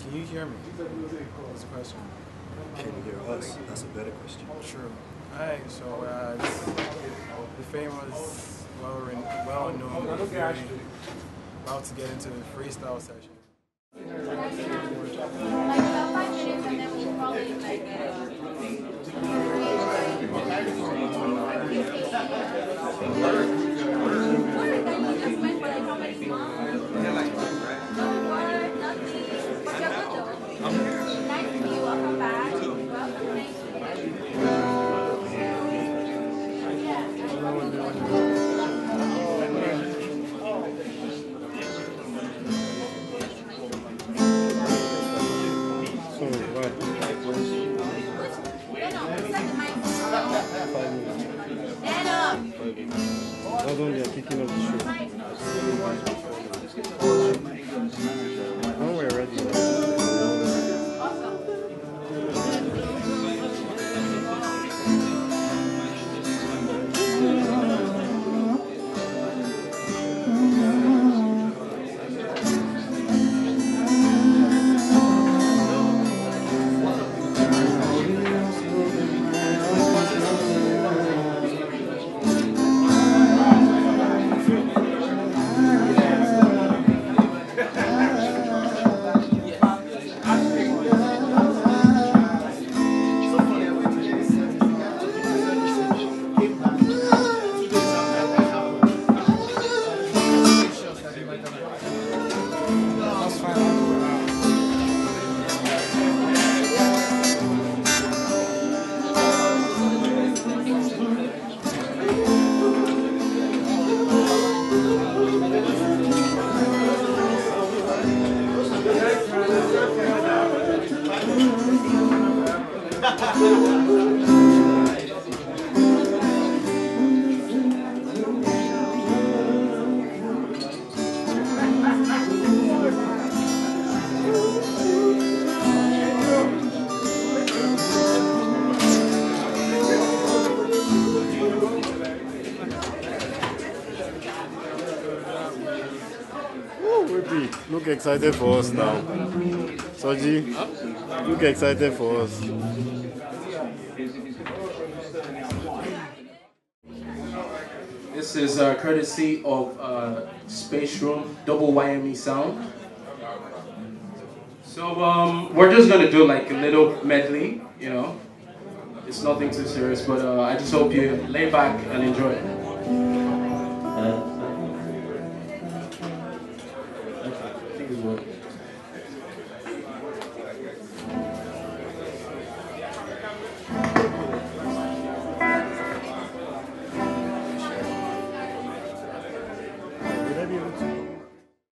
Can you hear me? That's the question. Can you hear us? That's a better question. True. Alright, so the famous, well-known, very about to get into the freestyle session. Like about 5 minutes and then we'll probably like just went for like how many months? No work, nothing. But you're good though. Nice to meet you. Welcome back. Welcome. Thank Hold on, they're picking up the show. When we're ready. Look excited for us now. Soji, look excited for us. This is courtesy of Space Room, double YME sound. So we're just gonna do like a little medley, you know. It's nothing too serious, but I just hope you lay back and enjoy it.